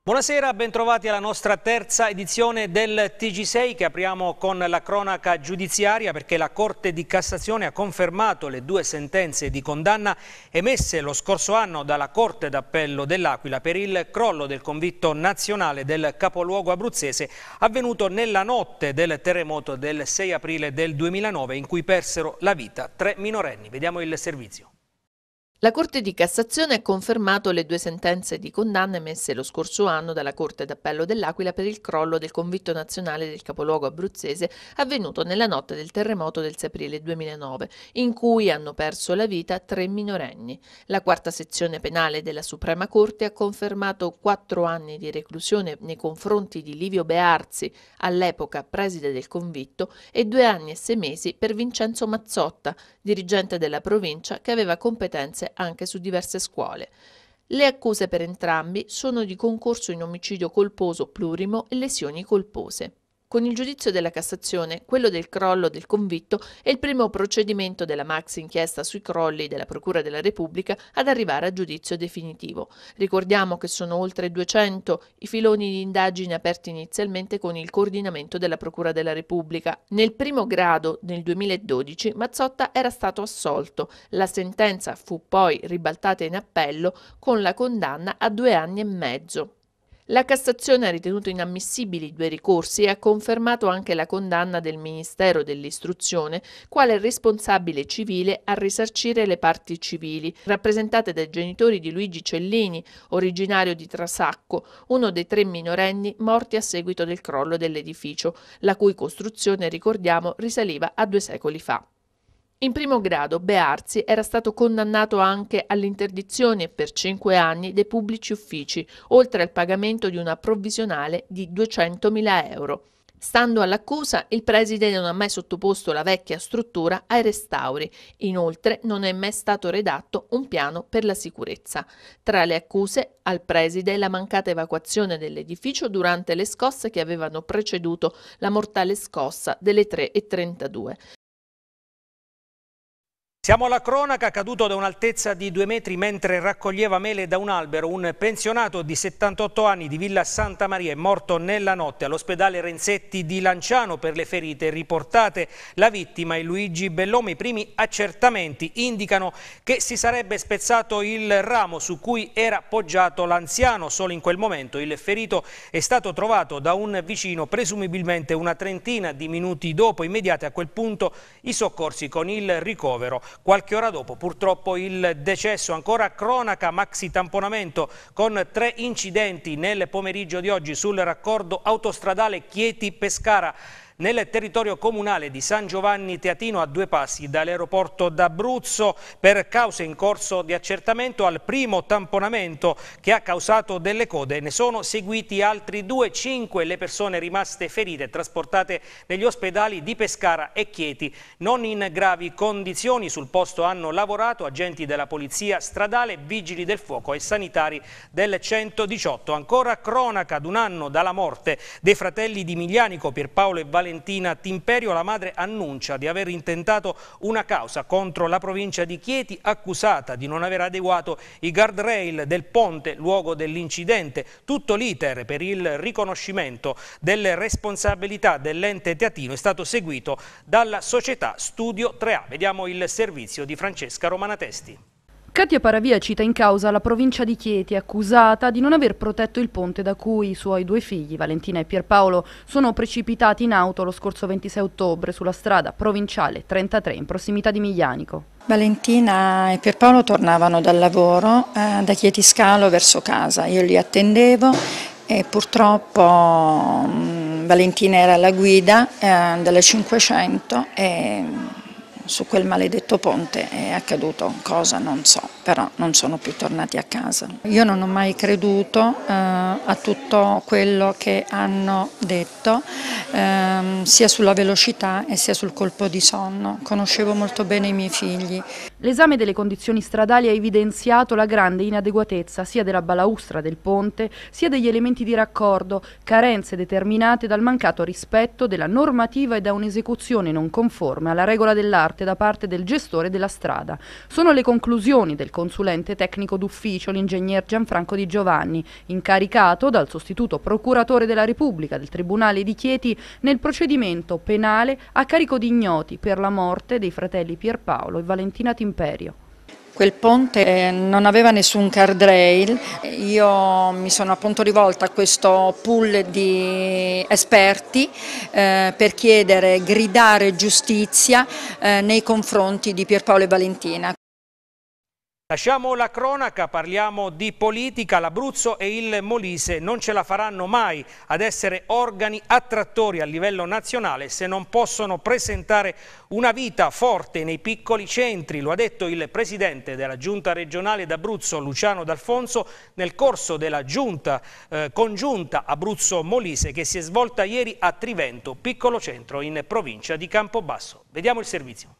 Buonasera, bentrovati alla nostra terza edizione del TG6 che apriamo con la cronaca giudiziaria perché la Corte di Cassazione ha confermato le due sentenze di condanna emesse lo scorso anno dalla Corte d'Appello dell'Aquila per il crollo del convitto nazionale del capoluogo abruzzese avvenuto nella notte del terremoto del 6 aprile del 2009 in cui persero la vita 3 minorenni. Vediamo il servizio. La Corte di Cassazione ha confermato le due sentenze di condanna emesse lo scorso anno dalla Corte d'Appello dell'Aquila per il crollo del convitto nazionale del capoluogo abruzzese avvenuto nella notte del terremoto del 6 aprile 2009, in cui hanno perso la vita 3 minorenni. La quarta sezione penale della Suprema Corte ha confermato 4 anni di reclusione nei confronti di Livio Bearzi, all'epoca preside del convitto, e 2 anni e 6 mesi per Vincenzo Mazzotta, dirigente della provincia che aveva competenze anche su diverse scuole. Le accuse per entrambi sono di concorso in omicidio colposo plurimo e lesioni colpose. Con il giudizio della Cassazione, quello del crollo del convitto è il primo procedimento della maxi inchiesta sui crolli della Procura della Repubblica ad arrivare a giudizio definitivo. Ricordiamo che sono oltre 200 i filoni di indagine aperti inizialmente con il coordinamento della Procura della Repubblica. Nel primo grado, nel 2012, Mazzotta era stato assolto. La sentenza fu poi ribaltata in appello con la condanna a 2 anni e mezzo. La Cassazione ha ritenuto inammissibili i 2 ricorsi e ha confermato anche la condanna del Ministero dell'Istruzione quale responsabile civile a risarcire le parti civili, rappresentate dai genitori di Luigi Cellini, originario di Trasacco, uno dei 3 minorenni morti a seguito del crollo dell'edificio, la cui costruzione, ricordiamo, risaliva a 2 secoli fa. In primo grado Bearzi era stato condannato anche all'interdizione per 5 anni dei pubblici uffici, oltre al pagamento di una provvisionale di 200.000 euro. Stando all'accusa, il preside non ha mai sottoposto la vecchia struttura ai restauri. Inoltre non è mai stato redatto un piano per la sicurezza. Tra le accuse al preside la mancata evacuazione dell'edificio durante le scosse che avevano preceduto la mortale scossa delle 3:32. Siamo alla cronaca, caduto da un'altezza di 2 metri mentre raccoglieva mele da un albero. Un pensionato di 78 anni di Villa Santa Maria è morto nella notte all'ospedale Renzetti di Lanciano per le ferite riportate. La vittima è Luigi Bellomo. I primi accertamenti indicano che si sarebbe spezzato il ramo su cui era poggiato l'anziano. Solo in quel momento il ferito è stato trovato da un vicino, presumibilmente una trentina di minuti dopo. Immediati a quel punto i soccorsi con il ricovero. Qualche ora dopo purtroppo il decesso. Ancora cronaca, maxi tamponamento con 3 incidenti nel pomeriggio di oggi sul raccordo autostradale Chieti-Pescara nel territorio comunale di San Giovanni Teatino a 2 passi dall'aeroporto d'Abruzzo per cause in corso di accertamento. Al primo tamponamento che ha causato delle code ne sono seguiti altri 2, 5 le persone rimaste ferite trasportate negli ospedali di Pescara e Chieti non in gravi condizioni. Sul posto hanno lavorato agenti della polizia stradale, vigili del fuoco e sanitari del 118. Ancora cronaca, ad un anno dalla morte dei fratelli di Miglianico, Pierpaolo e Valentina Timperio, la madre annuncia di aver intentato una causa contro la provincia di Chieti, accusata di non aver adeguato i guardrail del ponte luogo dell'incidente. Tutto l'iter per il riconoscimento delle responsabilità dell'ente teatino è stato seguito dalla società Studio 3A. Vediamo il servizio di Francesca Romanatesti. Katia Paravia cita in causa la provincia di Chieti, accusata di non aver protetto il ponte da cui i suoi 2 figli, Valentina e Pierpaolo, sono precipitati in auto lo scorso 26 ottobre sulla strada provinciale 33 in prossimità di Miglianico. Valentina e Pierpaolo tornavano dal lavoro da Chieti Scalo verso casa. Io li attendevo e purtroppo Valentina era alla guida delle 500 e su quel maledetto ponte è accaduto cosa non so, però non sono più tornati a casa. Io non ho mai creduto a tutto quello che hanno detto, sia sulla velocità e sia sul colpo di sonno. Conoscevo molto bene i miei figli. L'esame delle condizioni stradali ha evidenziato la grande inadeguatezza sia della balaustra del ponte sia degli elementi di raccordo, carenze determinate dal mancato rispetto della normativa e da un'esecuzione non conforme alla regola dell'arte parte da parte del gestore della strada. Sono le conclusioni del consulente tecnico d'ufficio, l'ingegner Gianfranco Di Giovanni, incaricato dal sostituto procuratore della Repubblica del Tribunale di Chieti nel procedimento penale a carico di ignoti per la morte dei fratelli Pierpaolo e Valentina Timperio. Quel ponte non aveva nessun guardrail, io mi sono appunto rivolta a questo pool di esperti per chiedere, gridare giustizia nei confronti di Pierpaolo e Valentina. Lasciamo la cronaca, parliamo di politica. L'Abruzzo e il Molise non ce la faranno mai ad essere organi attrattori a livello nazionale se non possono presentare una vita forte nei piccoli centri. Lo ha detto il presidente della Giunta regionale d'Abruzzo, Luciano D'Alfonso, nel corso della giunta congiunta Abruzzo-Molise che si è svolta ieri a Trivento, piccolo centro in provincia di Campobasso. Vediamo il servizio.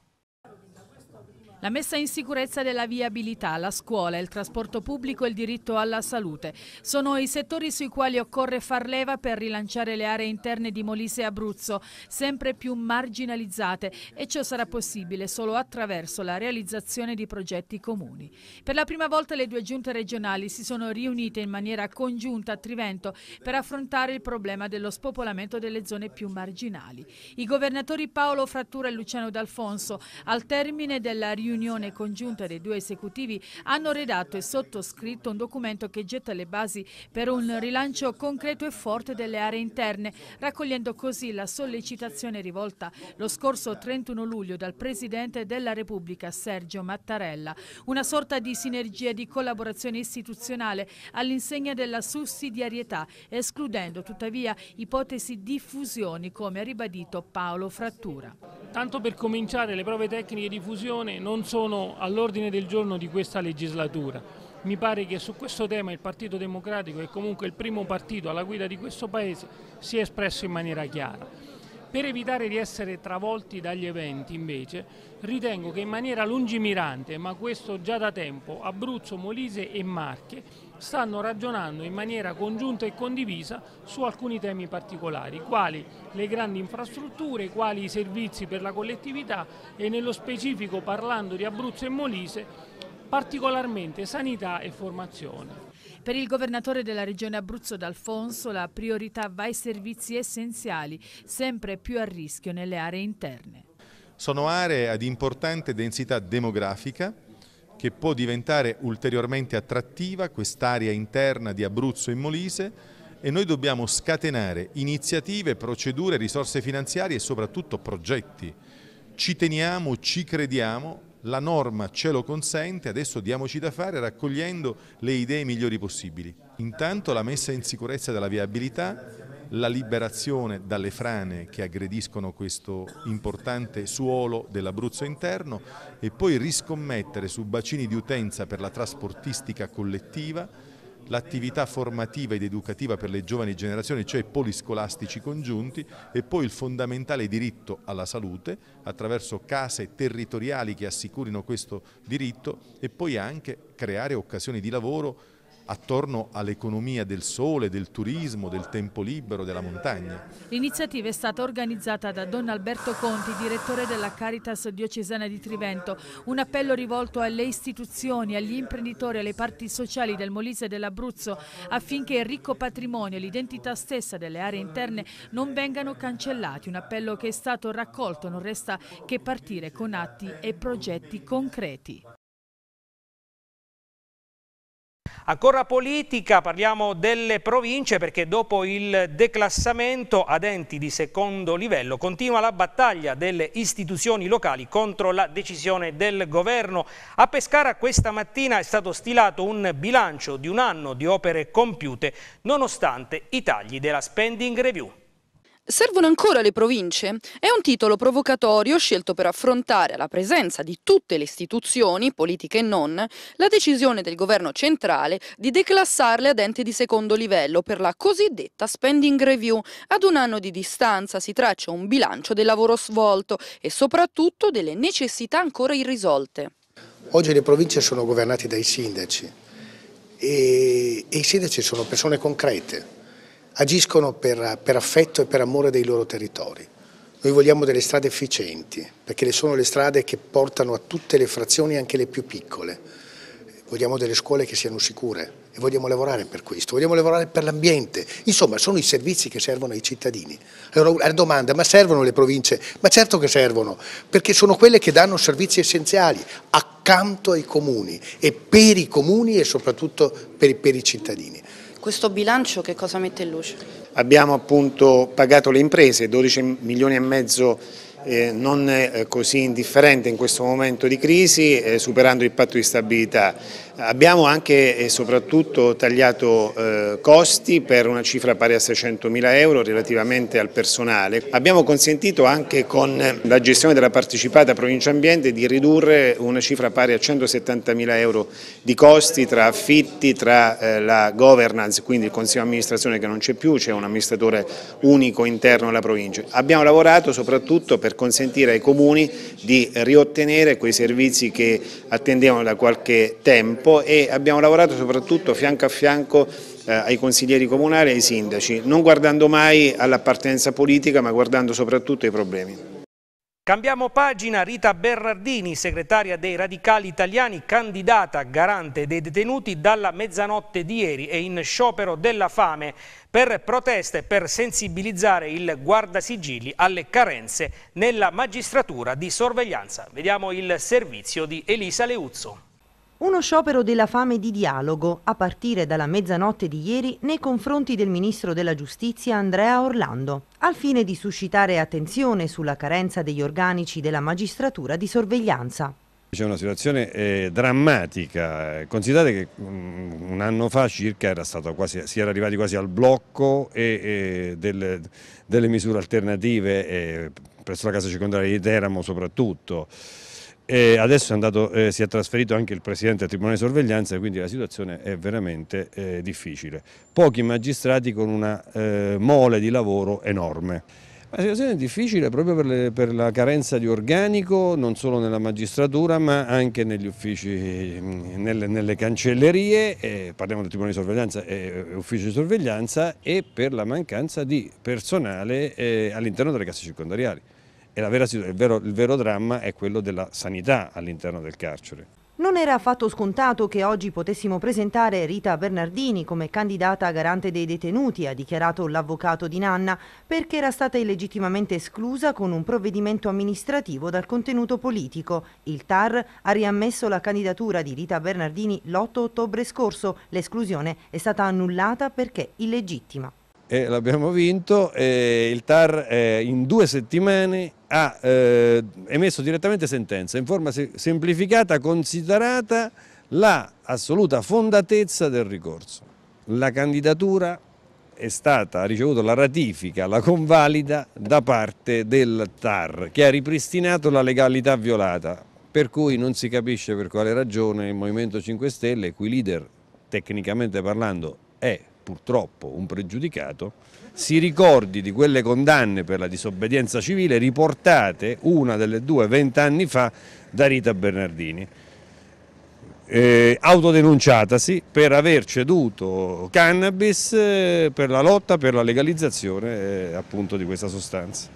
La messa in sicurezza della viabilità, la scuola, il trasporto pubblico e il diritto alla salute sono i settori sui quali occorre far leva per rilanciare le aree interne di Molise e Abruzzo, sempre più marginalizzate, e ciò sarà possibile solo attraverso la realizzazione di progetti comuni. Per la prima volta le due giunte regionali si sono riunite in maniera congiunta a Trivento per affrontare il problema dello spopolamento delle zone più marginali. I governatori Paolo Frattura e Luciano D'Alfonso, al termine della riunione congiunta dei due esecutivi, hanno redatto e sottoscritto un documento che getta le basi per un rilancio concreto e forte delle aree interne, raccogliendo così la sollecitazione rivolta lo scorso 31 luglio dal Presidente della Repubblica Sergio Mattarella. Una sorta di sinergia di collaborazione istituzionale all'insegna della sussidiarietà, escludendo tuttavia ipotesi di fusioni, come ha ribadito Paolo Frattura. Tanto per cominciare, le prove tecniche di fusione non sono all'ordine del giorno di questa legislatura. Mi pare che su questo tema il Partito Democratico, che comunque è il primo partito alla guida di questo Paese, si è espresso in maniera chiara. Per evitare di essere travolti dagli eventi, invece, ritengo che in maniera lungimirante, ma questo già da tempo, Abruzzo, Molise e Marche stanno ragionando in maniera congiunta e condivisa su alcuni temi particolari, quali le grandi infrastrutture, quali i servizi per la collettività e nello specifico, parlando di Abruzzo e Molise, particolarmente sanità e formazione. Per il governatore della regione Abruzzo D'Alfonso la priorità va ai servizi essenziali, sempre più a rischio nelle aree interne. Sono aree ad importante densità demografica che può diventare ulteriormente attrattiva, quest'area interna di Abruzzo e Molise, e noi dobbiamo scatenare iniziative, procedure, risorse finanziarie e soprattutto progetti. Ci teniamo, ci crediamo. La norma ce lo consente, adesso diamoci da fare raccogliendo le idee migliori possibili. Intanto la messa in sicurezza della viabilità, la liberazione dalle frane che aggrediscono questo importante suolo dell'Abruzzo interno e poi riscommettere su bacini di utenza per la trasportistica collettiva, l'attività formativa ed educativa per le giovani generazioni, cioè poliscolastici congiunti, e poi il fondamentale diritto alla salute attraverso case territoriali che assicurino questo diritto, e poi anche creare occasioni di lavoro attorno all'economia del sole, del turismo, del tempo libero, della montagna. L'iniziativa è stata organizzata da Don Alberto Conti, direttore della Caritas diocesana di Trivento. Un appello rivolto alle istituzioni, agli imprenditori, alle parti sociali del Molise e dell'Abruzzo affinché il ricco patrimonio e l'identità stessa delle aree interne non vengano cancellati. Un appello che è stato raccolto, non resta che partire con atti e progetti concreti. Ancora politica, parliamo delle province perché dopo il declassamento ad enti di secondo livello continua la battaglia delle istituzioni locali contro la decisione del governo. A Pescara questa mattina è stato stilato un bilancio di un anno di opere compiute nonostante i tagli della spending review. Servono ancora le province? È un titolo provocatorio scelto per affrontare alla presenza di tutte le istituzioni, politiche e non, la decisione del governo centrale di declassarle ad enti di secondo livello per la cosiddetta spending review. Ad un anno di distanza si traccia un bilancio del lavoro svolto e soprattutto delle necessità ancora irrisolte. Oggi le province sono governate dai sindaci e i sindaci sono persone concrete. Agiscono per affetto e per amore dei loro territori. Noi vogliamo delle strade efficienti, perché sono le strade che portano a tutte le frazioni, anche le più piccole. Vogliamo delle scuole che siano sicure e vogliamo lavorare per questo, vogliamo lavorare per l'ambiente. Insomma, sono i servizi che servono ai cittadini. Allora, la domanda, ma servono le province? Ma certo che servono, perché sono quelle che danno servizi essenziali accanto ai comuni e per i comuni e soprattutto per i cittadini. Questo bilancio che cosa mette in luce? Abbiamo appunto pagato le imprese, 12 milioni e mezzo non così indifferente in questo momento di crisi, superando il patto di stabilità. Abbiamo anche e soprattutto tagliato costi per una cifra pari a 600.000 euro relativamente al personale. Abbiamo consentito anche con la gestione della partecipata Provincia Ambiente di ridurre una cifra pari a 170.000 euro di costi tra affitti, tra la governance, quindi il consiglio di amministrazione che non c'è più, c'è un amministratore unico interno alla provincia. Abbiamo lavorato soprattutto per consentire ai comuni di riottenere quei servizi che attendevano da qualche tempo e abbiamo lavorato soprattutto fianco a fianco ai consiglieri comunali e ai sindaci, non guardando mai all'appartenenza politica ma guardando soprattutto ai problemi. Cambiamo pagina. Rita Bernardini, segretaria dei Radicali Italiani, candidata garante dei detenuti, dalla mezzanotte di ieri è in sciopero della fame per protesta e per sensibilizzare il Guardasigilli alle carenze nella magistratura di sorveglianza. Vediamo il servizio di Elisa Leuzzo. Uno sciopero della fame di dialogo, a partire dalla mezzanotte di ieri, nei confronti del Ministro della Giustizia Andrea Orlando, al fine di suscitare attenzione sulla carenza degli organici della magistratura di sorveglianza. C'è una situazione drammatica, considerate che un anno fa circa si era arrivati quasi al blocco delle misure alternative presso la casa circondariale di Teramo soprattutto. Adesso si è trasferito anche il Presidente del Tribunale di Sorveglianza, quindi la situazione è veramente difficile. Pochi magistrati con una mole di lavoro enorme. La situazione è difficile proprio per la carenza di organico, non solo nella magistratura ma anche negli uffici, nelle cancellerie, parliamo del Tribunale di Sorveglianza e uffici di sorveglianza, e per la mancanza di personale all'interno delle casse circondariali. E il vero dramma è quello della sanità all'interno del carcere. Non era affatto scontato che oggi potessimo presentare Rita Bernardini come candidata garante dei detenuti, ha dichiarato l'avvocato di Nanna, perché era stata illegittimamente esclusa con un provvedimento amministrativo dal contenuto politico. Il TAR ha riammesso la candidatura di Rita Bernardini l'8 ottobre scorso. L'esclusione è stata annullata perché illegittima. L'abbiamo vinto, il TAR in 2 settimane ha emesso direttamente sentenza in forma semplificata, considerata la assoluta fondatezza del ricorso. La candidatura ha ricevuto la ratifica, la convalida da parte del TAR, che ha ripristinato la legalità violata, per cui non si capisce per quale ragione il Movimento 5 Stelle, cui leader tecnicamente parlando è purtroppo un pregiudicato, si ricordi di quelle condanne per la disobbedienza civile riportate, una delle due 20 anni fa, da Rita Bernardini, autodenunciatasi per aver ceduto cannabis per la lotta per la legalizzazione appunto di questa sostanza.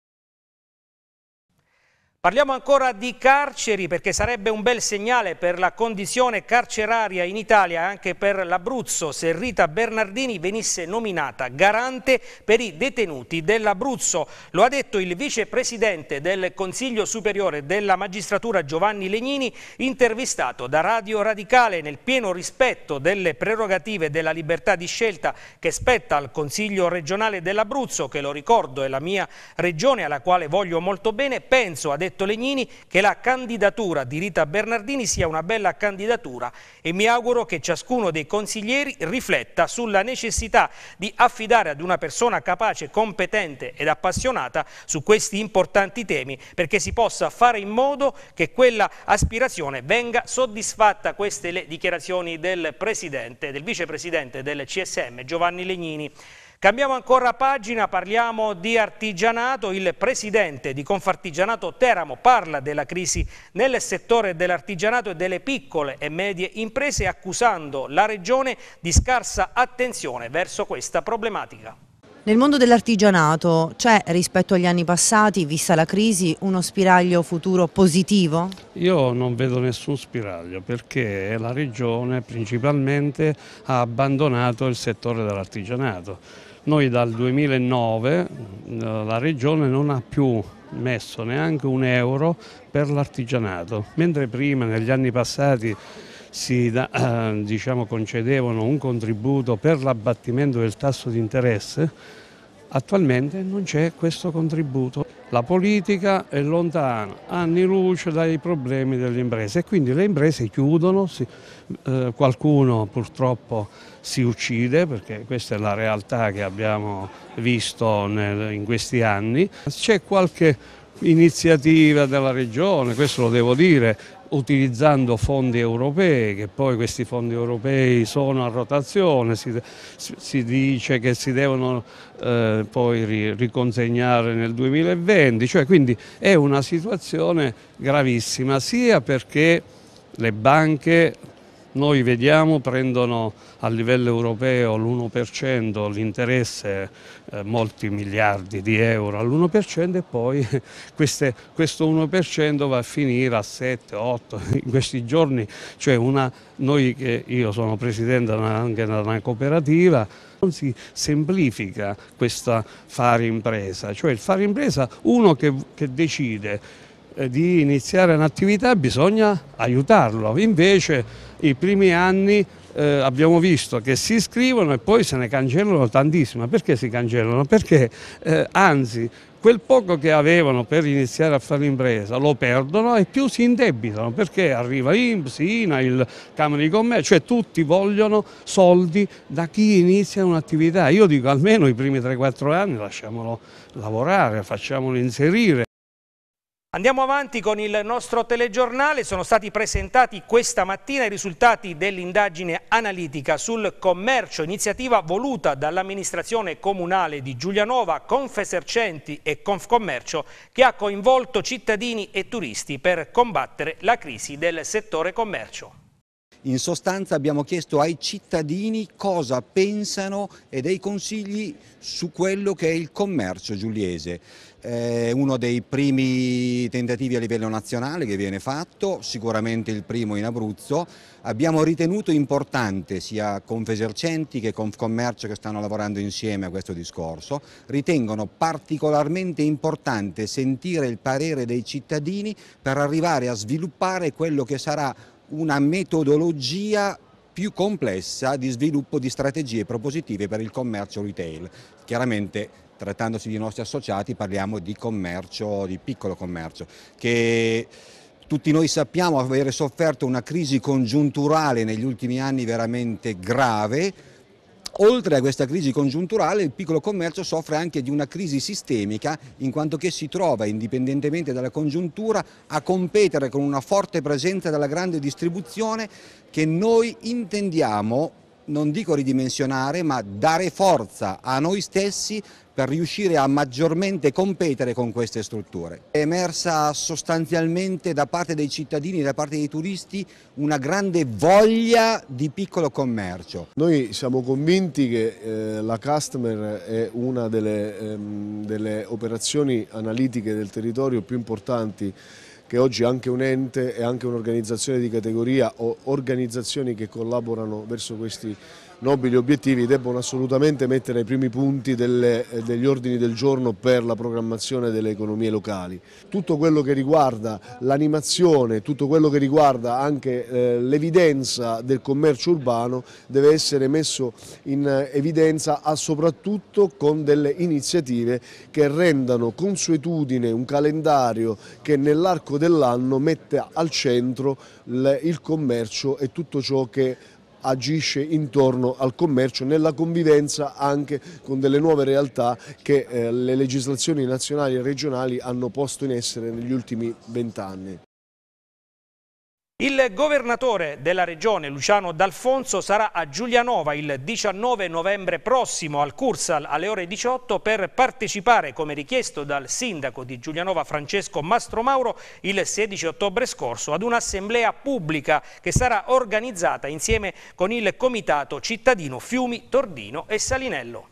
Parliamo ancora di carceri, perché sarebbe un bel segnale per la condizione carceraria in Italia e anche per l'Abruzzo se Rita Bernardini venisse nominata garante per i detenuti dell'Abruzzo. Lo ha detto il vicepresidente del Consiglio Superiore della Magistratura Giovanni Legnini, intervistato da Radio Radicale, nel pieno rispetto delle prerogative della libertà di scelta che spetta al Consiglio regionale dell'Abruzzo, che, lo ricordo, è la mia regione alla quale voglio molto bene. Penso, ha detto Legnini, che la candidatura di Rita Bernardini sia una bella candidatura e mi auguro che ciascuno dei consiglieri rifletta sulla necessità di affidare ad una persona capace, competente ed appassionata su questi importanti temi, perché si possa fare in modo che quella aspirazione venga soddisfatta. Queste le dichiarazioni del vicepresidente del CSM Giovanni Legnini. Cambiamo ancora pagina, parliamo di artigianato. Il presidente di Confartigianato Teramo parla della crisi nel settore dell'artigianato e delle piccole e medie imprese, accusando la regione di scarsa attenzione verso questa problematica. Nel mondo dell'artigianato c'è, rispetto agli anni passati, vista la crisi, uno spiraglio futuro positivo? Io non vedo nessun spiraglio perché la Regione principalmente ha abbandonato il settore dell'artigianato. Noi dal 2009 la Regione non ha più messo neanche un euro per l'artigianato, mentre prima negli anni passati concedevano un contributo per l'abbattimento del tasso di interesse. Attualmente non c'è questo contributo. La politica è lontana, anni luce dai problemi delle imprese e quindi le imprese chiudono, qualcuno purtroppo si uccide, perché questa è la realtà che abbiamo visto in questi anni. C'è qualche iniziativa della Regione, questo lo devo dire, utilizzando fondi europei, che poi questi fondi europei sono a rotazione, si dice che si devono poi riconsegnare nel 2020, quindi è una situazione gravissima, sia perché le banche, noi vediamo, prendono a livello europeo l'1%, l'interesse, molti miliardi di euro all'1% e poi questo 1% va a finire a 7, 8, in questi giorni, io sono presidente anche di una cooperativa, non si semplifica questa fare impresa, il fare impresa, uno che decide di iniziare un'attività bisogna aiutarlo, invece i primi anni abbiamo visto che si iscrivono e poi se ne cancellano tantissimo. Perché si cancellano? Perché anzi quel poco che avevano per iniziare a fare l'impresa lo perdono e più si indebitano, perché arriva INPS, INAIL, Camera di Commercio, tutti vogliono soldi da chi inizia un'attività. Io dico almeno i primi 3-4 anni lasciamolo lavorare, facciamolo inserire. Andiamo avanti con il nostro telegiornale. Sono stati presentati questa mattina i risultati dell'indagine analitica sul commercio, iniziativa voluta dall'amministrazione comunale di Giulianova, Confesercenti e Confcommercio, che ha coinvolto cittadini e turisti per combattere la crisi del settore commercio. In sostanza abbiamo chiesto ai cittadini cosa pensano e dei consigli su quello che è il commercio giuliese. Uno dei primi tentativi a livello nazionale che viene fatto, sicuramente il primo in Abruzzo. Abbiamo ritenuto importante sia Confesercenti che Confcommercio, che stanno lavorando insieme a questo discorso, ritengono particolarmente importante sentire il parere dei cittadini per arrivare a sviluppare quello che sarà una metodologia più complessa di sviluppo di strategie propositive per il commercio retail. Chiaramente, trattandosi di nostri associati, parliamo di commercio, di piccolo commercio, che tutti noi sappiamo avere sofferto una crisi congiunturale negli ultimi anni veramente grave. Oltre a questa crisi congiunturale, il piccolo commercio soffre anche di una crisi sistemica, in quanto che si trova, indipendentemente dalla congiuntura, a competere con una forte presenza della grande distribuzione che noi intendiamo, non dico ridimensionare, ma dare forza a noi stessi per riuscire a maggiormente competere con queste strutture. È emersa sostanzialmente da parte dei cittadini e da parte dei turisti una grande voglia di piccolo commercio. Noi siamo convinti che la Customer è una delle operazioni analitiche del territorio più importanti che oggi anche un ente e anche un'organizzazione di categoria o organizzazioni che collaborano verso questi nobili obiettivi debbono assolutamente mettere ai primi punti degli ordini del giorno per la programmazione delle economie locali. Tutto quello che riguarda l'animazione, tutto quello che riguarda anche l'evidenza del commercio urbano deve essere messo in evidenza soprattutto con delle iniziative che rendano consuetudine un calendario che nell'arco dell'anno mette al centro il commercio e tutto ciò che agisce intorno al commercio, nella convivenza anche con delle nuove realtà che le legislazioni nazionali e regionali hanno posto in essere negli ultimi 20 anni. Il governatore della regione, Luciano D'Alfonso, sarà a Giulianova il 19 novembre prossimo al Cursal alle ore 18 per partecipare, come richiesto dal sindaco di Giulianova Francesco Mastromauro, il 16 ottobre scorso ad un'assemblea pubblica che sarà organizzata insieme con il Comitato Cittadino Fiumi, Tordino e Salinello.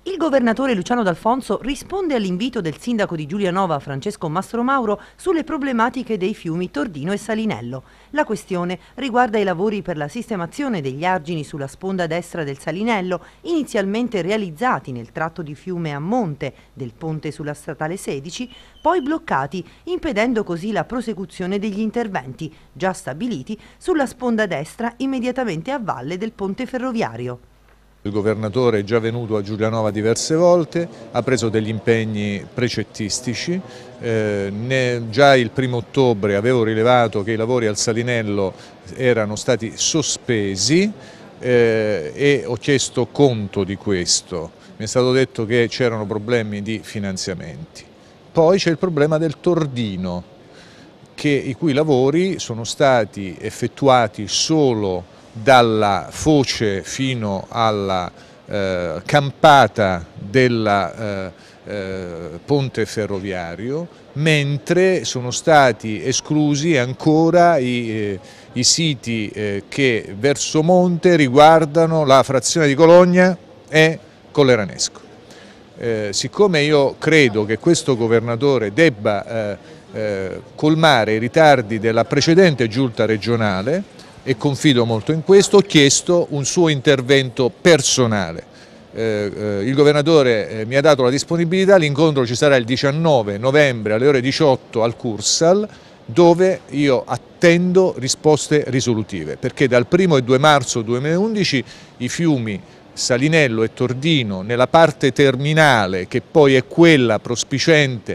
Il governatore Luciano D'Alfonso risponde all'invito del sindaco di Giulianova Francesco Mastromauro sulle problematiche dei fiumi Tordino e Salinello. La questione riguarda i lavori per la sistemazione degli argini sulla sponda destra del Salinello, inizialmente realizzati nel tratto di fiume a monte del ponte sulla statale 16, poi bloccati, impedendo così la prosecuzione degli interventi, già stabiliti, sulla sponda destra immediatamente a valle del ponte ferroviario. Il governatore è già venuto a Giulianova diverse volte, ha preso degli impegni precettistici, già il 1° ottobre avevo rilevato che i lavori al Salinello erano stati sospesi e ho chiesto conto di questo. Mi è stato detto che c'erano problemi di finanziamenti. Poi c'è il problema del Tordino, i cui lavori sono stati effettuati solo dalla foce fino alla campata del ponte ferroviario, mentre sono stati esclusi ancora i siti che verso monte riguardano la frazione di Cologna e Colleranesco. Siccome io credo che questo governatore debba colmare i ritardi della precedente giunta regionale, e confido molto in questo, ho chiesto un suo intervento personale. Il governatore mi ha dato la disponibilità, l'incontro ci sarà il 19 novembre alle ore 18 al Cursal, dove io attendo risposte risolutive, perché dal 1° e 2 marzo 2011 i fiumi Salinello e Tordino, nella parte terminale, che poi è quella prospiciente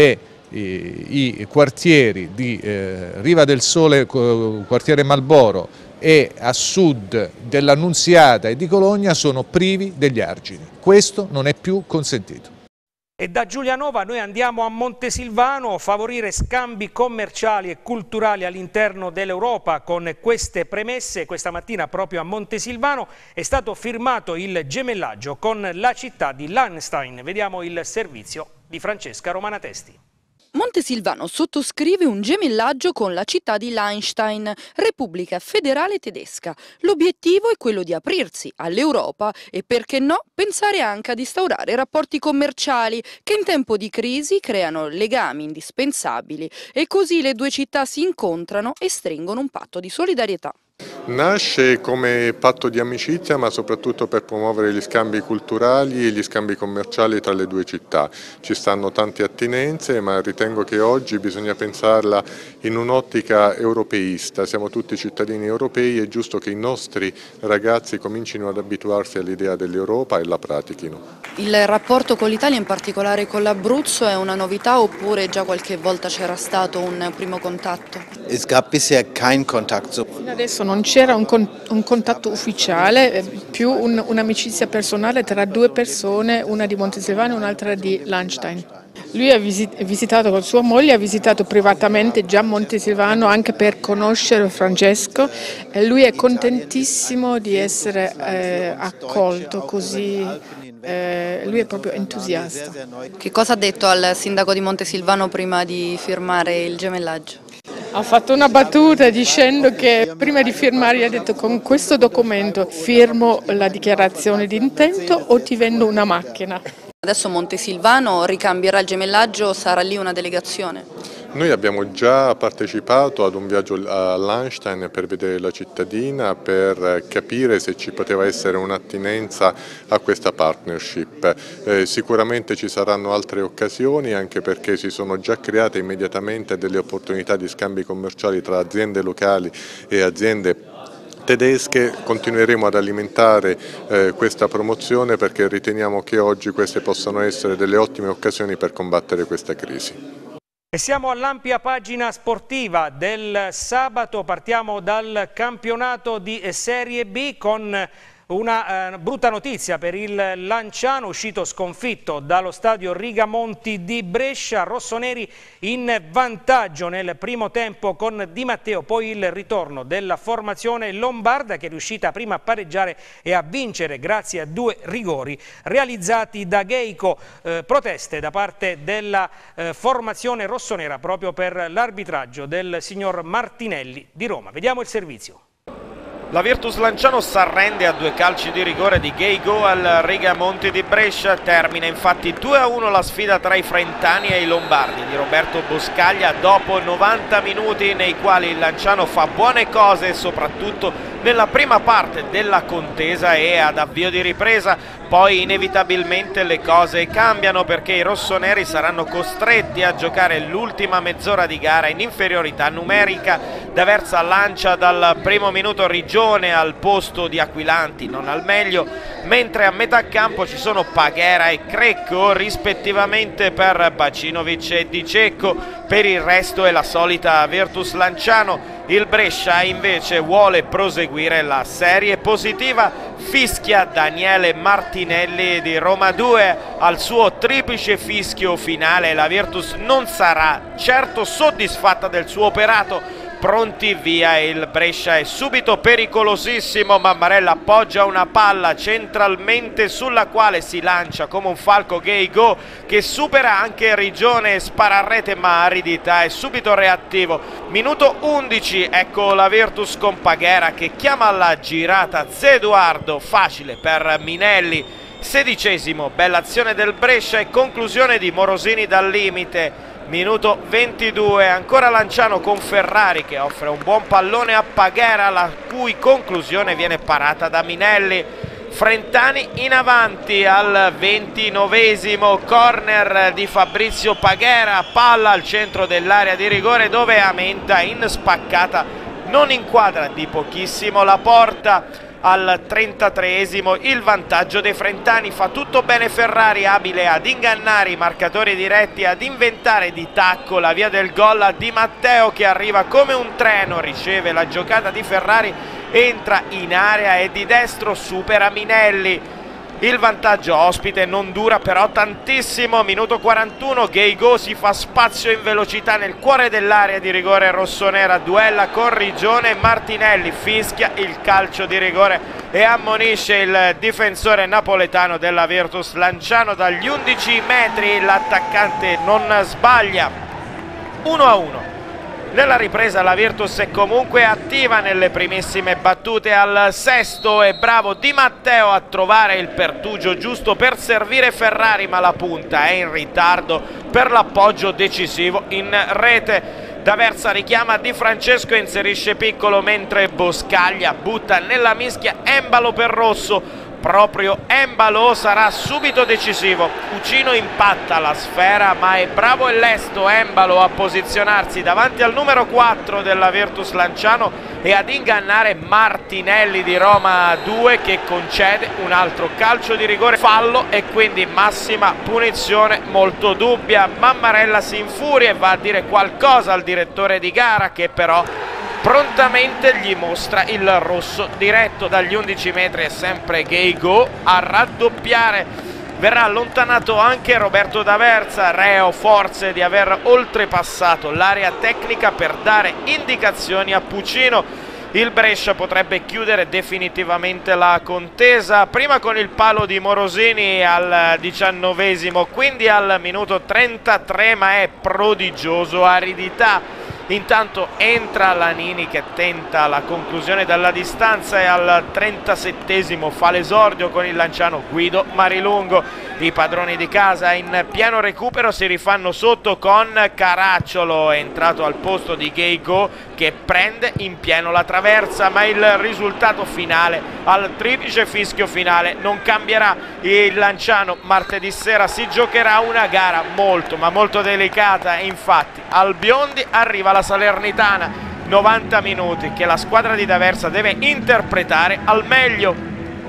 i quartieri di Riva del Sole, quartiere Malboro, e a sud dell'Annunziata e di Cologna, sono privi degli argini. Questo non è più consentito. E da Giulianova noi andiamo a Montesilvano, favorire scambi commerciali e culturali all'interno dell'Europa. Con queste premesse, questa mattina proprio a Montesilvano è stato firmato il gemellaggio con la città di Lahnstein. Vediamo il servizio di Francesca Romanatesti. Montesilvano sottoscrive un gemellaggio con la città di Lahnstein, Repubblica Federale Tedesca. L'obiettivo è quello di aprirsi all'Europa e, perché no, pensare anche ad instaurare rapporti commerciali che in tempo di crisi creano legami indispensabili e così le due città si incontrano e stringono un patto di solidarietà. Nasce come patto di amicizia, ma soprattutto per promuovere gli scambi culturali e gli scambi commerciali tra le due città. Ci stanno tante attinenze, ma ritengo che oggi bisogna pensarla in un'ottica europeista. Siamo tutti cittadini europei, è giusto che i nostri ragazzi comincino ad abituarsi all'idea dell'Europa e la pratichino. Il rapporto con l'Italia, in particolare con l'Abruzzo, è una novità oppure già qualche volta c'era stato un primo contatto? Es gab bisher kein Kontakt. Fino adesso non c'era un contatto ufficiale, più un'amicizia personale tra due persone, una di Montesilvano e un'altra di Lahnstein. Lui ha visitato con sua moglie, ha visitato privatamente già Montesilvano anche per conoscere Francesco e lui è contentissimo di essere accolto così, lui è proprio entusiasta. Che cosa ha detto al sindaco di Montesilvano prima di firmare il gemellaggio? Ha fatto una battuta dicendo che prima di firmare ha detto: con questo documento firmo la dichiarazione di intento o ti vendo una macchina. Adesso Montesilvano ricambierà il gemellaggio, sarà lì una delegazione? Noi abbiamo già partecipato ad un viaggio a Lahnstein per vedere la cittadina, per capire se ci poteva essere un'attinenza a questa partnership. Sicuramente ci saranno altre occasioni, anche perché si sono già create immediatamente delle opportunità di scambi commerciali tra aziende locali e aziende tedesche. Continueremo ad alimentare questa promozione perché riteniamo che oggi queste possano essere delle ottime occasioni per combattere questa crisi. E siamo all'ampia pagina sportiva del sabato, partiamo dal campionato di Serie B con una brutta notizia per il Lanciano, uscito sconfitto dallo stadio Rigamonti di Brescia. Rossoneri in vantaggio nel primo tempo con Di Matteo, poi il ritorno della formazione lombarda che è riuscita prima a pareggiare e a vincere grazie a 2 rigori realizzati da Geico. Proteste da parte della formazione rossonera proprio per l'arbitraggio del signor Martinelli di Roma. Vediamo il servizio. La Virtus Lanciano s'arrende a 2 calci di rigore di Geigo al Rigamonti di Brescia. Termina infatti 2-1 la sfida tra i frentani e i lombardi di Roberto Boscaglia dopo 90 minuti nei quali il Lanciano fa buone cose, soprattutto nella prima parte della contesa e ad avvio di ripresa. Poi inevitabilmente le cose cambiano perché i rossoneri saranno costretti a giocare l'ultima mezz'ora di gara in inferiorità numerica. D'Aversa lancia dal primo minuto Rigione al posto di Aquilani, non al meglio, mentre a metà campo ci sono Paghera e Crecco rispettivamente per Bacinovic e Di Cecco. Per il resto è la solita Virtus Lanciano. Il Brescia invece vuole proseguire la serie positiva, fischia Daniele Martinelli di Roma 2 al suo triplice fischio finale. La Virtus non sarà certo soddisfatta del suo operato. Pronti via il Brescia è subito pericolosissimo. Mammarella appoggia una palla centralmente sulla quale si lancia come un falco Geigo, che supera anche Rigione, spara a rete ma aridità è subito reattivo. Minuto 11, ecco la Virtus con Paghera che chiama alla girata Zeduardo, facile per Minelli. 16esimo, bella azione del Brescia e conclusione di Morosini dal limite. Minuto 22, ancora Lanciano con Ferrari che offre un buon pallone a Paghera, la cui conclusione viene parata da Minelli. Frentani in avanti al 29esimo, corner di Fabrizio Paghera, palla al centro dell'area di rigore dove Amenta in spaccata non inquadra di pochissimo la porta. Al 33esimo il vantaggio dei frentani, fa tutto bene Ferrari, abile ad ingannare i marcatori diretti, ad inventare di tacco la via del gol a Di Matteo che arriva come un treno, riceve la giocata di Ferrari, entra in area e di destro supera Minelli. Il vantaggio ospite non dura però tantissimo, minuto 41, Geigo si fa spazio in velocità nel cuore dell'area di rigore rossonera, duella con Rigione, Martinelli fischia il calcio di rigore e ammonisce il difensore napoletano della Virtus Lanciano dagli 11 metri, l'attaccante non sbaglia. 1-1. Nella ripresa la Virtus è comunque attiva nelle primissime battute. Al 6° è bravo Di Matteo a trovare il pertugio giusto per servire Ferrari, ma la punta è in ritardo per l'appoggio decisivo in rete. D'Aversa richiama Di Francesco e inserisce Piccolo, mentre Boscaglia butta nella mischia Embalo per Rosso. Proprio Embalo sarà subito decisivo. Ucino impatta la sfera, ma è bravo e lesto Embalo a posizionarsi davanti al numero 4 della Virtus Lanciano e ad ingannare Martinelli di Roma 2 che concede un altro calcio di rigore, fallo e quindi massima punizione molto dubbia. Mammarella si infuria e va a dire qualcosa al direttore di gara che però prontamente gli mostra il rosso diretto. Dagli 11 metri è sempre Geigo a raddoppiare. Verrà allontanato anche Roberto D'Aversa, reo forse di aver oltrepassato l'area tecnica per dare indicazioni a Pucino. Il Brescia potrebbe chiudere definitivamente la contesa, prima con il palo di Morosini al 19esimo, quindi al minuto 33, ma è prodigioso, aridità. Intanto entra Lanini che tenta la conclusione dalla distanza e al 37esimo fa l'esordio con il Lanciano Guido Marilungo. I padroni di casa in pieno recupero si rifanno sotto con Caracciolo, è entrato al posto di Geigo che prende in pieno la traversa, ma il risultato finale al triplice fischio finale non cambierà. Il Lanciano martedì sera si giocherà una gara molto ma molto delicata, infatti al Biondi arriva la Salernitana, 90 minuti che la squadra di D'Aversa deve interpretare al meglio.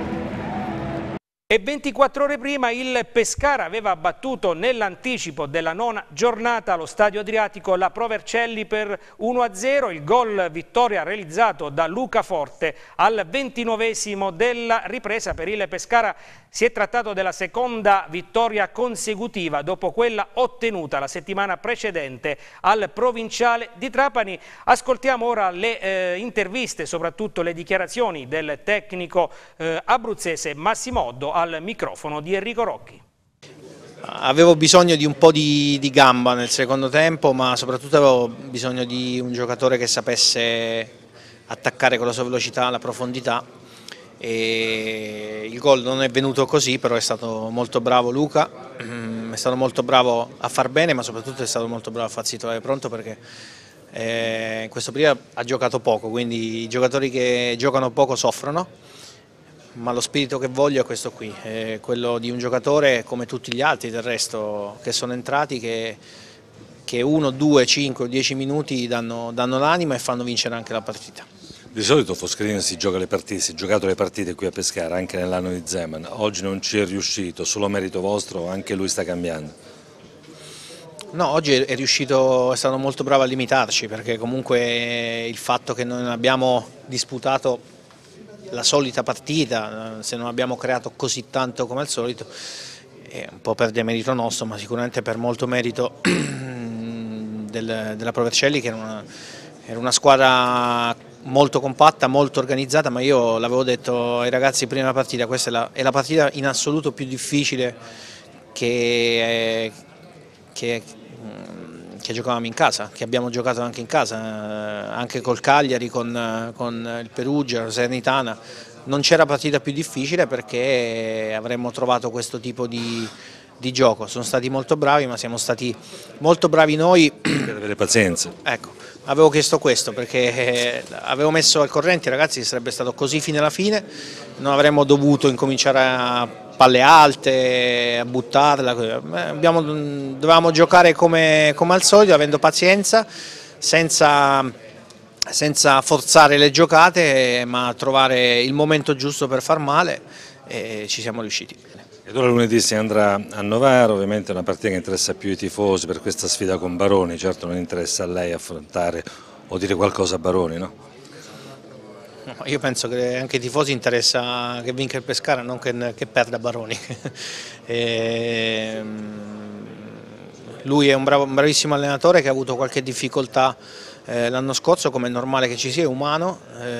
E 24 ore prima il Pescara aveva battuto nell'anticipo della 9ª giornata allo Stadio Adriatico la Pro Vercelli per 1-0, il gol vittoria realizzato da Luca Forte al 29esimo della ripresa. Per il Pescara si è trattato della seconda vittoria consecutiva dopo quella ottenuta la settimana precedente al Provinciale di Trapani. Ascoltiamo ora le interviste, soprattutto le dichiarazioni del tecnico abruzzese Massimo Oddo al microfono di Enrico Rocchi. Avevo bisogno di un po' di gamba nel secondo tempo, ma soprattutto avevo bisogno di un giocatore che sapesse attaccare con la sua velocità, la profondità. E il gol non è venuto così, però è stato molto bravo Luca, è stato molto bravo a far bene, ma soprattutto è stato molto bravo a farsi trovare pronto, perché in questo periodo ha giocato poco, quindi i giocatori che giocano poco soffrono, ma lo spirito che voglio è questo qui, è quello di un giocatore come tutti gli altri del resto che sono entrati, che 1, 2, 5 o 10 minuti danno l'anima e fanno vincere anche la partita. Di solito Foschini si gioca le partite, si è giocato le partite qui a Pescara anche nell'anno di Zeman, oggi non ci è riuscito, solo merito vostro, anche lui sta cambiando? No, oggi è riuscito, è stato molto bravo a limitarci, perché comunque il fatto che non abbiamo disputato la solita partita, se non abbiamo creato così tanto come al solito, è un po' per demerito nostro, ma sicuramente per molto merito della Provercelli, che era una squadra molto compatta, molto organizzata, ma io l'avevo detto ai ragazzi prima della partita, questa è la partita in assoluto più difficile che giocavamo in casa, che abbiamo giocato anche in casa, anche col Cagliari, con il Perugia, la Salernitana. Non c'era partita più difficile, perché avremmo trovato questo tipo di gioco. Sono stati molto bravi, ma siamo stati molto bravi noi. Deve avere pazienza. Ecco, avevo chiesto questo, perché avevo messo al corrente i ragazzi che sarebbe stato così fino alla fine, non avremmo dovuto incominciare a palle alte, a buttarla. Dovevamo giocare come al solito, avendo pazienza, senza forzare le giocate, ma trovare il momento giusto per far male, e ci siamo riusciti. Ed ora lunedì si andrà a Novara, ovviamente è una partita che interessa più i tifosi per questa sfida con Baroni, certo non interessa a lei affrontare o dire qualcosa a Baroni, no? Io penso che anche ai tifosi interessa che vinca il Pescara, non che perda Baroni. Lui è un bravissimo allenatore che ha avuto qualche difficoltà l'anno scorso, come è normale che ci sia, è umano.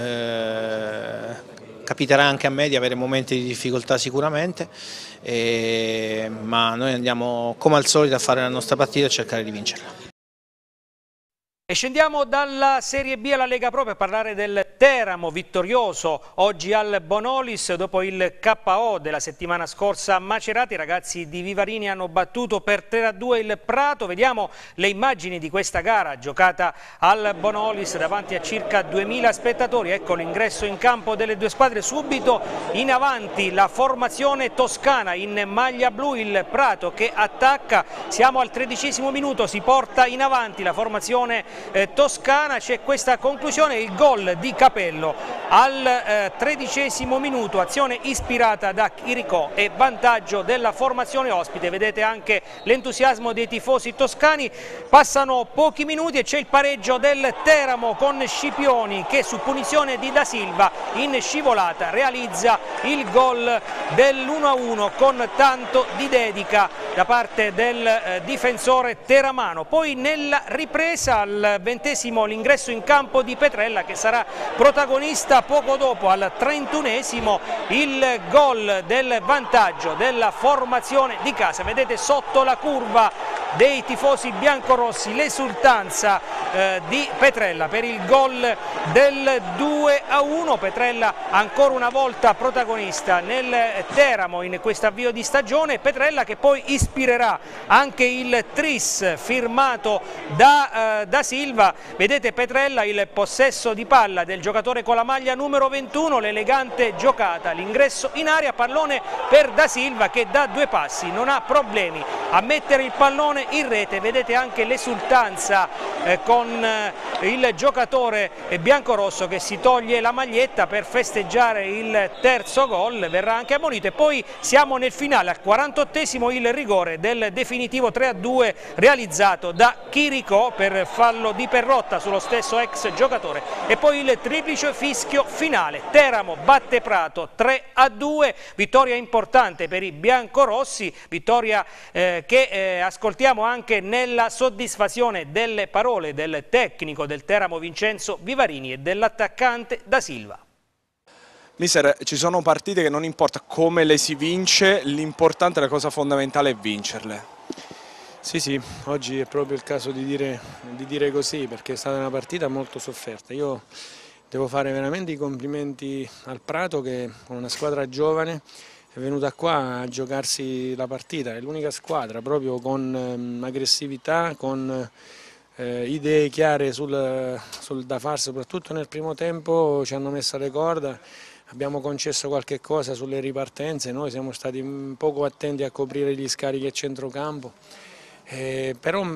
Capiterà anche a me di avere momenti di difficoltà sicuramente, ma noi andiamo come al solito a fare la nostra partita e cercare di vincerla. E scendiamo dalla Serie B alla Lega Pro per parlare del Teramo, vittorioso oggi al Bonolis dopo il KO della settimana scorsa a Macerata. I ragazzi di Vivarini hanno battuto per 3-2 il Prato. Vediamo le immagini di questa gara giocata al Bonolis davanti a circa 2000 spettatori. Ecco l'ingresso in campo delle due squadre. Subito in avanti la formazione toscana in maglia blu, il Prato che attacca. Siamo al 13° minuto, si porta in avanti la formazione toscana, c'è questa conclusione, il gol di Capello al 13° minuto, azione ispirata da Chiricò e vantaggio della formazione ospite. Vedete anche l'entusiasmo dei tifosi toscani. Passano pochi minuti e c'è il pareggio del Teramo con Scipioni che su punizione di Da Silva in scivolata realizza il gol dell'1-1 con tanto di dedica da parte del difensore teramano. Poi nella ripresa al 20° l'ingresso in campo di Petrella che sarà protagonista poco dopo, al 31° il gol del vantaggio della formazione di casa. Vedete sotto la curva dei tifosi biancorossi l'esultanza di Petrella per il gol del 2-1. Petrella ancora una volta protagonista nel Teramo in questo avvio di stagione. Petrella che poi ispirerà anche il tris firmato da Silva. Vedete Petrella, il possesso di palla del giocatore con la maglia numero 21, l'elegante giocata, l'ingresso in area, pallone per Da Silva che da 2 passi non ha problemi a mettere il pallone in rete. Vedete anche l'esultanza con il giocatore biancorosso che si toglie la maglietta per festeggiare il terzo gol, verrà anche ammonito. E poi siamo nel finale, al 48° il rigore del definitivo 3-2 realizzato da Chiricò per fallo di Perrotta sullo stesso ex giocatore. E poi il triplice fischio finale, Teramo batte Prato 3-2, vittoria importante per i biancorossi, vittoria che ascoltiamo anche nella soddisfazione delle parole del tecnico del Teramo Vincenzo Vivarini e dell'attaccante Da Silva. Mister, ci sono partite che non importa come le si vince, l'importante, la cosa fondamentale è vincerle. Sì, oggi è proprio il caso di dire così, perché è stata una partita molto sofferta. Io Devo fare veramente i complimenti al Prato che con una squadra giovane è venuta qua a giocarsi la partita, è l'unica squadra proprio con aggressività, con idee chiare sul da fare, soprattutto nel primo tempo ci hanno messo le corda, abbiamo concesso qualche cosa sulle ripartenze, noi siamo stati poco attenti a coprire gli scarichi a centrocampo, però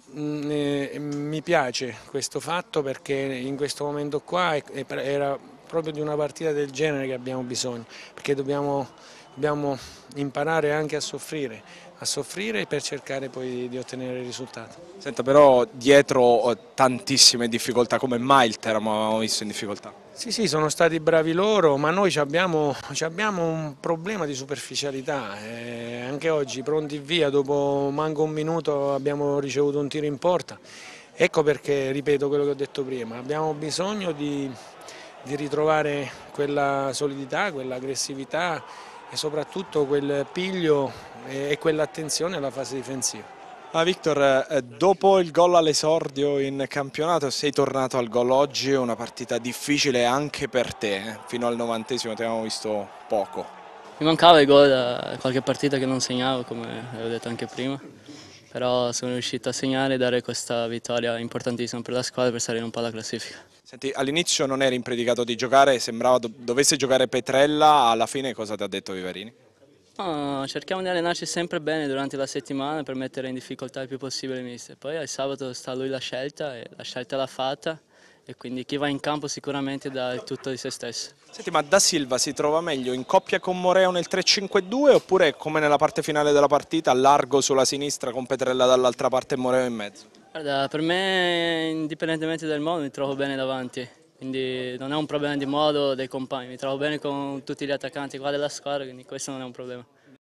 mi piace questo fatto perché in questo momento qua era proprio di una partita del genere che abbiamo bisogno, perché dobbiamo imparare anche a soffrire per cercare poi di ottenere il risultato. Senta, però dietro tantissime difficoltà, come mai il Teramo avevamo visto in difficoltà? Sì, sono stati bravi loro, ma noi abbiamo un problema di superficialità, anche oggi pronti via, dopo manco un minuto abbiamo ricevuto un tiro in porta, ecco perché ripeto quello che ho detto prima, abbiamo bisogno di ritrovare quella solidità, quell'aggressività e soprattutto quel piglio e quell'attenzione alla fase difensiva. Victor, dopo il gol all'esordio in campionato sei tornato al gol oggi, una partita difficile anche per te, fino al 90° ti avevamo visto poco. Mi mancava il gol da qualche partita che non segnavo, come avevo detto anche prima, però sono riuscito a segnare e dare questa vittoria importantissima per la squadra per salire un po' alla classifica. Senti, all'inizio non eri impredicato di giocare, sembrava dovesse giocare Petrella, alla fine cosa ti ha detto Viverini? No, cerchiamo di allenarci sempre bene durante la settimana per mettere in difficoltà il più possibile il mister. Poi al sabato sta lui la scelta e la scelta l'ha fatta e quindi chi va in campo sicuramente dà il tutto di se stesso. Senti, ma Da Silva si trova meglio in coppia con Moreo nel 3-5-2 oppure come nella parte finale della partita, largo sulla sinistra con Petrella dall'altra parte e Moreo in mezzo? Guarda, per me indipendentemente del modo mi trovo bene davanti. Quindi non è un problema di modo dei compagni, mi trovo bene con tutti gli attaccanti qua della squadra, quindi questo non è un problema.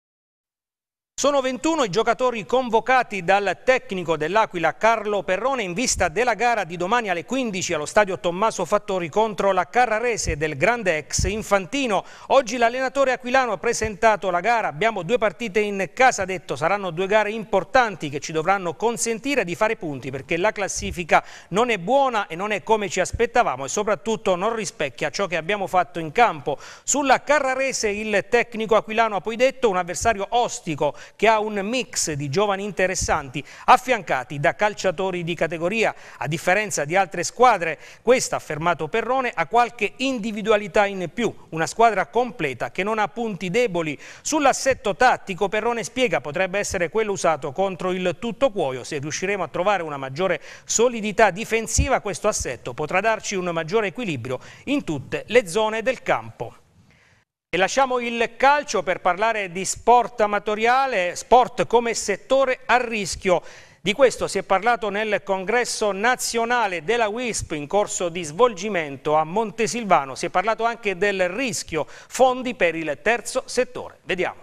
Sono 21 i giocatori convocati dal tecnico dell'Aquila Carlo Perrone in vista della gara di domani alle 15 allo stadio Tommaso Fattori contro la Carrarese del grande ex Infantino. Oggi l'allenatore aquilano ha presentato la gara, abbiamo 2 partite in casa, ha detto saranno 2 gare importanti che ci dovranno consentire di fare punti perché la classifica non è buona e non è come ci aspettavamo e soprattutto non rispecchia ciò che abbiamo fatto in campo. Sulla Carrarese il tecnico aquilano ha poi detto un avversario ostico che ha un mix di giovani interessanti affiancati da calciatori di categoria. A differenza di altre squadre, questa, ha affermato Perrone, ha qualche individualità in più, una squadra completa che non ha punti deboli. Sull'assetto tattico Perrone spiega potrebbe essere quello usato contro il Tuttocuoio. Se riusciremo a trovare una maggiore solidità difensiva, questo assetto potrà darci un maggiore equilibrio in tutte le zone del campo. E lasciamo il calcio per parlare di sport amatoriale, sport come settore a rischio. Di questo si è parlato nel congresso nazionale della WISP in corso di svolgimento a Montesilvano. Si è parlato anche del rischio fondi per il terzo settore. Vediamo.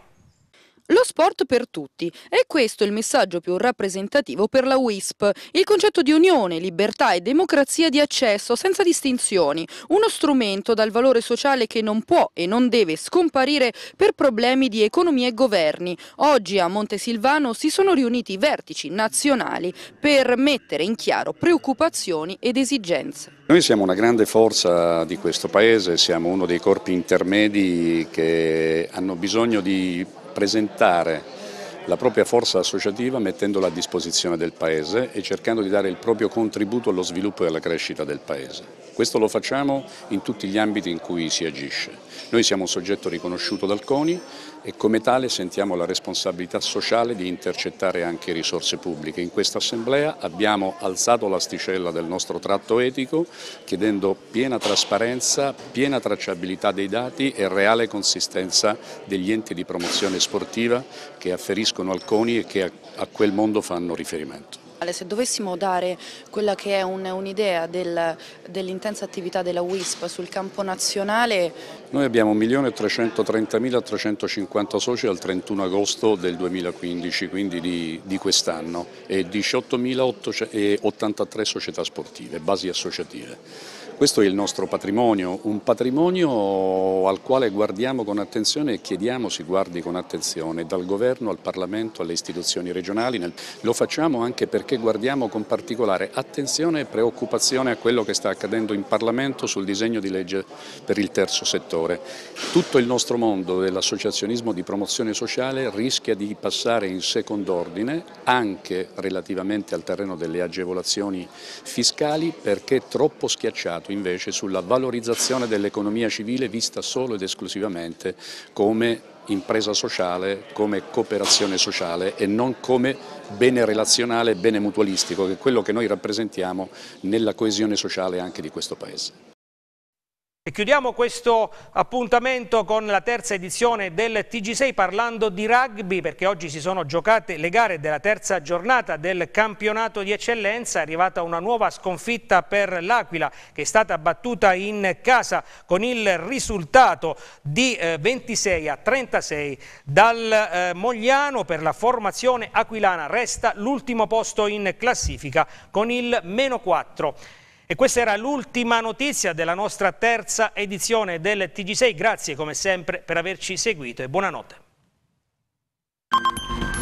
Lo sport per tutti, è questo il messaggio più rappresentativo per la WISP, il concetto di unione, libertà e democrazia di accesso senza distinzioni, uno strumento dal valore sociale che non può e non deve scomparire per problemi di economia e governi. Oggi a Montesilvano si sono riuniti i vertici nazionali per mettere in chiaro preoccupazioni ed esigenze. Noi siamo una grande forza di questo Paese, siamo uno dei corpi intermedi che hanno bisogno di presentare la propria forza associativa mettendola a disposizione del Paese e cercando di dare il proprio contributo allo sviluppo e alla crescita del Paese. Questo lo facciamo in tutti gli ambiti in cui si agisce. Noi siamo un soggetto riconosciuto dal CONI e come tale sentiamo la responsabilità sociale di intercettare anche risorse pubbliche. In questa assemblea abbiamo alzato l'asticella del nostro tratto etico chiedendo piena trasparenza, piena tracciabilità dei dati e reale consistenza degli enti di promozione sportiva che afferiscono al CONI e che a quel mondo fanno riferimento. Se dovessimo dare quella che è un'idea dell'intensa attività della WISP sul campo nazionale. Noi abbiamo 1.330.350 soci al 31 agosto del 2015, quindi di quest'anno, e 18.083 società sportive, basi associative. Questo è il nostro patrimonio, un patrimonio al quale guardiamo con attenzione e chiediamo si guardi con attenzione, dal governo al Parlamento alle istituzioni regionali. Lo facciamo anche perché guardiamo con particolare attenzione e preoccupazione a quello che sta accadendo in Parlamento sul disegno di legge per il terzo settore. Tutto il nostro mondo dell'associazionismo di promozione sociale rischia di passare in secondo ordine anche relativamente al terreno delle agevolazioni fiscali, perché è troppo schiacciato invece sulla valorizzazione dell'economia civile vista solo ed esclusivamente come impresa sociale, come cooperazione sociale e non come bene relazionale e bene mutualistico, che è quello che noi rappresentiamo nella coesione sociale anche di questo Paese. E chiudiamo questo appuntamento con la terza edizione del TG6 parlando di rugby, perché oggi si sono giocate le gare della terza giornata del campionato di eccellenza. È arrivata una nuova sconfitta per l'Aquila, che è stata battuta in casa con il risultato di 26-36 dal Mogliano. Per la formazione aquilana resta l'ultimo posto in classifica con il -4. E questa era l'ultima notizia della nostra terza edizione del TG6. Grazie come sempre per averci seguito e buonanotte.